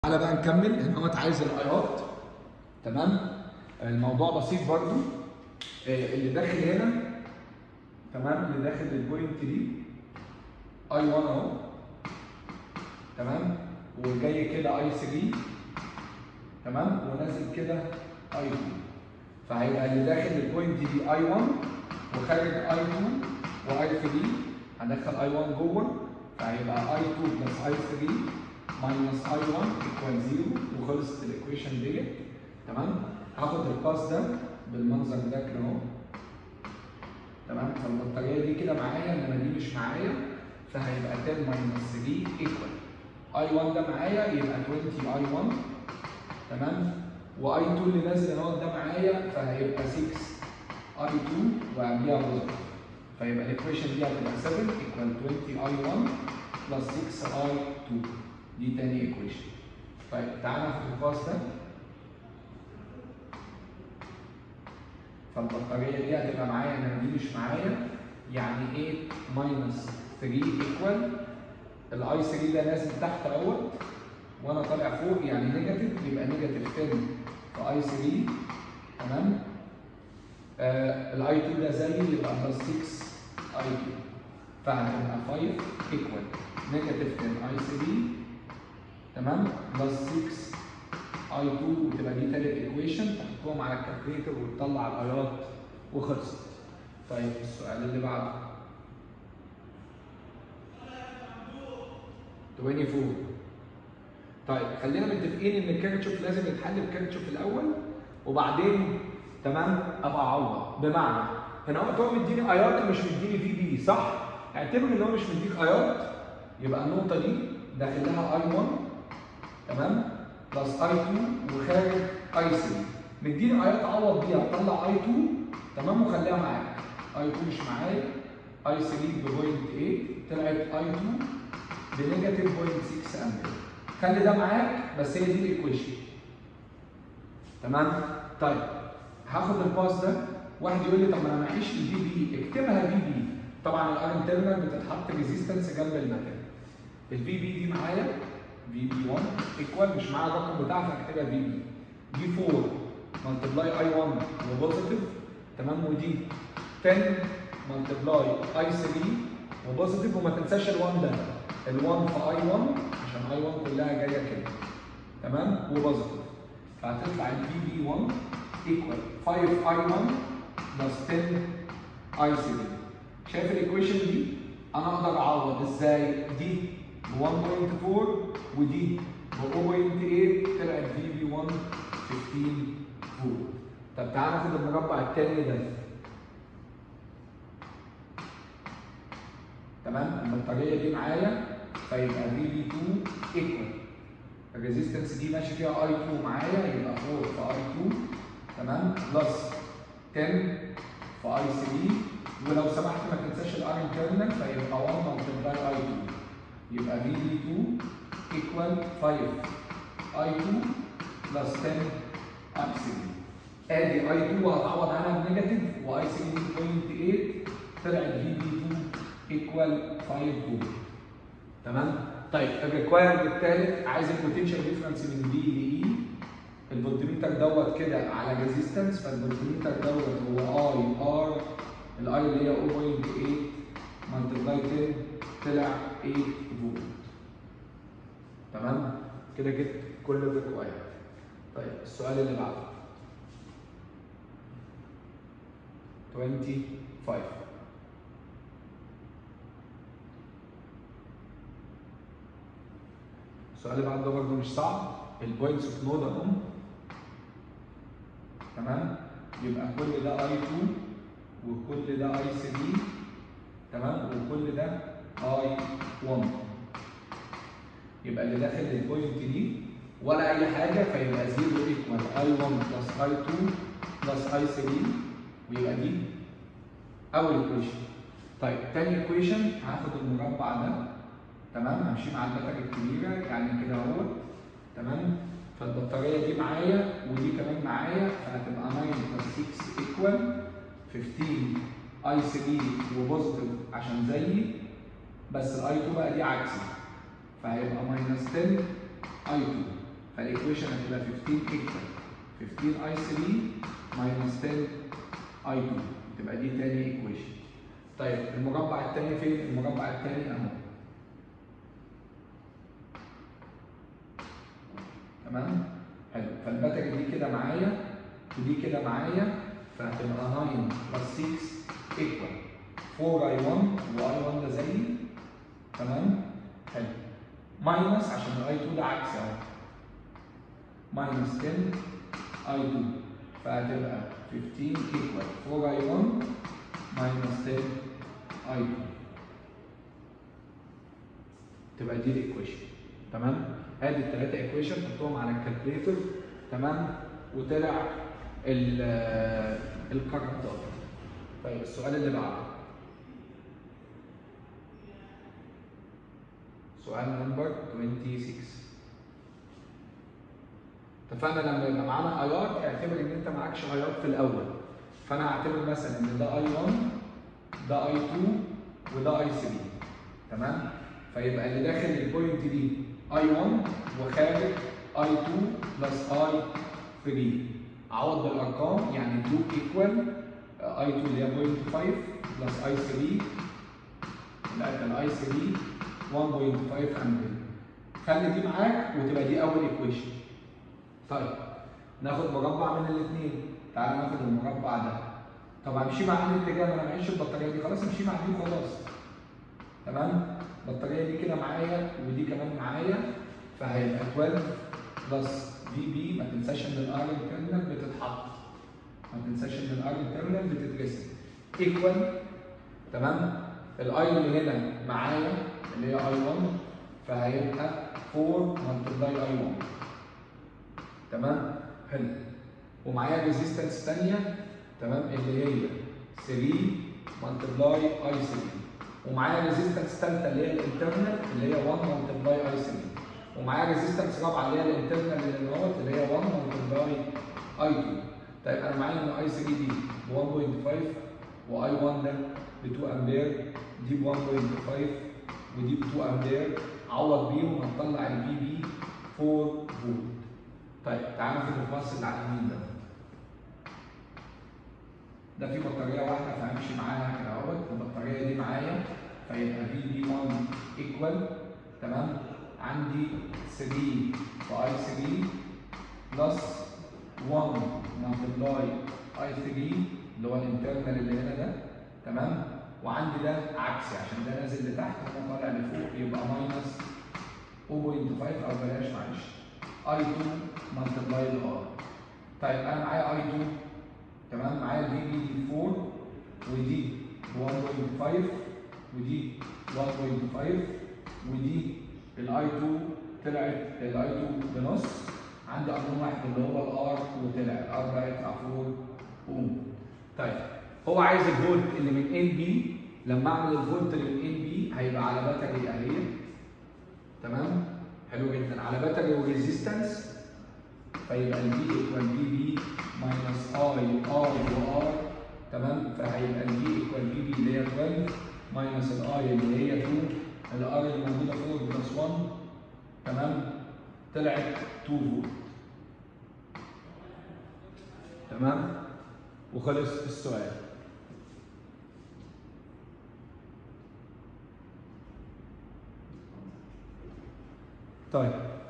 تعالى بقى نكمل ان هو عايز الايات. تمام. الموضوع بسيط برضو. اللي داخل هنا، تمام، اللي داخل البوينت دي اي 1 اهو، تمام، وجاي كده اي 3، تمام، ونازل كده اي 2. فهيبقى اللي داخل البوينت دي اي 1 وخارج اي 2 واي 3. هندخل اي 1 جوه، فهيبقى اي 2 بلس اي 3 ماينس اي 1 ايكوال 0، وخلصت الايكويشن ديت. تمام. هاخد الباس ده بالمنظر ده كده اهو، تمام. فالبطاريه دي كده معايا، انما دي مش معايا، فهيبقى 10 ماينس 3 ايكوال اي 1 ده معايا يبقى 20 اي 1، تمام، واي 2 اللي نازل اهو ده معايا فهيبقى 6 اي 2 وقبليها بوزيتيف، فيبقى الايكويشن دي هتبقى 7 ايكوال 20 اي 1 بلس 6 اي 2. دي تاني ايكويشن. طيب تعالى ناخد الباس ده. فالبطاريه دي هتبقى معايا، انما دي مش معايا، يعني 8 ماينس 3 ايكوال الاي 3 ده نازل تحت اهوت وانا طالع فوق، يعني نيجاتيف، يبقى نيجاتيف 10 في اي 3، تمام. الاي 2 ده زي، يبقى بلس 6 اي 2، فهتبقى 5 ايكوال نيجاتيف 10 اي 3، تمام، بلس 6 اي 2، وتبقى دي تالت ايكويشن. تحطهم على الكالكوليتر وتطلع الايات وخلصت. طيب السؤال اللي بعده 24. طيب خلينا متفقين ان الكيرتشوف لازم يتحل بكيرتشوف الاول وبعدين، تمام، ابقى اعوض. بمعنى هنا هو مديني ايات ومش مديني في بي، صح؟ اعتبر ان هو مش مديك ايات، يبقى النقطه دي داخل لها اي 1، تمام، بلس اي 2 وخارج اي 3. مديني ايات اعوض بيها، اطلع اي 2، تمام، وخليها معاك. اي 2 مش معايا، اي 3 بوينت 8، طلعت اي 2 بنيجاتيف 0.6 امبير. خلي ده معاك، بس هي دي الايكويشن، تمام. طيب هاخد الباس ده. واحد يقول لي طب ما انا معيش الفي بي، اكتبها في بي. طبعا الار انترنال بتتحط ريزيستنس جنب المكان. الفي بي دي معايا في بي 1 ايكوال، مش معايا الرقم بتاعها فاكتبها في بي. دي 4 ملتبلاي اي 1 وبوزيتيف، تمام، ودي 10 ملتبلاي اي 3 وبوزيتيف، وما تنساش ال1 ده، ال1 في اي 1 عشان اي 1 كلها جايه كده، تمام، وبوزيتيف. فهتطلع الفي بي 1 ايكوال 5 اي 1 بلس 10 اي 3. شايف الايكويشن دي؟ انا اقدر اعوض ازاي؟ دي ب 1.4 ودي ب 0.8، طلعت في بي 1 15 فولت. طب تعالى ناخد المربع الثاني ده، تمام. البطاريه دي معايا، فيبقى في بي 2 ايكوال الريزيستنس دي ماشي فيها اي 2 معايا، يبقى 4 في اي 2، تمام، بلس 10 في اي 3، ولو سمحت ما تنساش الار انترنال، فيبقى 1 ملتبلاي اي 2، يبقى في بي 2 ايكوال 5 اي 2 بلس 10 اي 3. ادي اي 2 وهتعوض عنها بنيجاتيف، واي 3 0.8، طلعت في بي 2 ايكوال 5 فولت، تمام. طيب الريكوايرمنت الثالث عايز البوتنشال ديفرنس من بي لاي. الفولتميتر دوت كده على ريزيستنس، فالفولتميتر دوت هو اي ار، الاي اللي هي 0.8 ملتبلاي 10، طلع 8 فولت، تمام. كده جبت كل الريكوايرمنت. طيب السؤال اللي بعده 25. السؤال اللي بعده برضه مش صعب. البوينتس اوف نود اهم، تمام. يبقى كل ده اي 2 وكل ده اي 3، تمام، وكل ده اي 1. يبقى اللي داخل البوينت دي ولا اي حاجه، فيبقى 0 ايكوال اي 1 بلس اي 2 بلس اي 3، ويبقى دي اول ايكويشن. طيب تاني ايكويشن هاخد المربع ده، تمام، همشي مع البتر الكبيره يعني كده اهو، تمام. فالبطاريه دي معايا ودي كمان معايا، فهتبقى 9 بلس 6 ايكوال 15 اي 3 وبوزيتيف عشان زيي، بس الاي 2 بقى دي عكسي، فهيبقى ماينس 10 اي 2. فالايكويشن هتبقى 15 ايكوال 15 اي 3 ماينس 10 اي 2 تبقى دي تاني ايكويشن. طيب المربع الثاني فين؟ المربع الثاني اهو. تمام؟ حلو، فالباتري دي كده معايا ودي كده معايا، فهتبقى 9 بلس 6 ايكوال 4 اي 1 واي 1 ده زيي. تمام؟ حلو. ماينس عشان الاي 2 ده عكسي اهو. ماينس 10 اي 2 فهتبقى 15 ايكوال 4 اي 1 ماينس 10 اي 2 تبقى دي الايكويشن. تمام؟ ادي الثلاثه ايكويشن حطهم على الكالكوليتر. تمام؟ وطلع الكرنت. طيب السؤال اللي بعده سؤال نمبر 26. اتفقنا لما يبقى معانا ايات اعتبر ان انت معكش ايات في الاول، فانا هعتبر مثلا ان ده اي 1 ده اي 2 وده اي 3. تمام؟ فيبقى اللي داخل البوينت دي اي 1 وخارج اي 2 بلس اي 3. اعوض بالارقام يعني 2 ايكوال اي 2 اللي هي 0.5 بلس اي 3 لا الاي 3 1.5 امبير. خلي دي معاك وتبقى دي اول ايكويشن. طيب ناخد مربع من الاثنين. تعالى ناخد المربع ده. طب همشي مع انهي اتجاه؟ ما انا معيش البطاريه دي، خلاص امشي مع دي وخلاص. تمام؟ البطاريه دي كده معايا ودي كمان معايا، فهيبقى 12 بلس في بي. ما تنساش ان الار انترنال بتتحط، ما تنساش ان الار انترنال بتترسم ايكوال. تمام؟ الاي اللي هنا معايا اللي هي اي 1 فهيبقى 4 ملتبلاي اي 1. تمام؟ حلو. ومعايا ريزيستنس ثانيه تمام اللي هي 3 ملتبلاي اي 3. ومعايا ريزيستنس ثالثه اللي هي الانترنال اللي هي 1 ملتبلاي اي 3. ومعايا ريزيستنس رابعه اللي هي الانترنال اللي هي 1 ملتبلاي اي 2. طيب انا معايا ان اي 3 دي ب 1.5 واي 1 ده ب 2 امبير، دي ب 1.5 ودي ب 2 امبير. عوض بيهم هنطلع الفي بي 4 فولت. طيب تعالى ناخد الباص اللي على اليمين ده. ده في بطاريه واحده فهمشي معاها كده اهوت. البطاريه دي معايا فيبقى في بي 1 ايكوال. تمام؟ عندي 3 في اي 3 بلس 1 ملتبلاي اي 3 اللي هو الانترنال اللي هنا ده. تمام؟ وعندي ده عكسي عشان ده نازل لتحت وده طالع لفوق يبقى ماينس 0.5 او بلاش معلش اي 2 ملتبلاي الار. طيب انا معايا اي 2 تمام، معايا الفي بي دي 4 ودي 1.5 ودي 1.5 ودي الاي 2 طلعت الاي 2 بنص. عندي قانون واحد اللي هو الار وطلع الار بقى يطلع 4 اوم. طيب هو عايز الفولت اللي من ان بي. لما اعمل الفولت اللي من ان بي هيبقى على باتري اهي. تمام؟ حلو جدا. على باتري وريزيستنس فيبقى الفي ايكوال في بي ماينس اي ار وار. تمام؟ فهيبقى الفي ايكوال في بي اللي هي 12 ماينس الاي اللي هي 2. الار اللي موجوده 4 بلس 1. تمام؟ طلعت 2 فولت. تمام؟ وخلص السؤال. طيب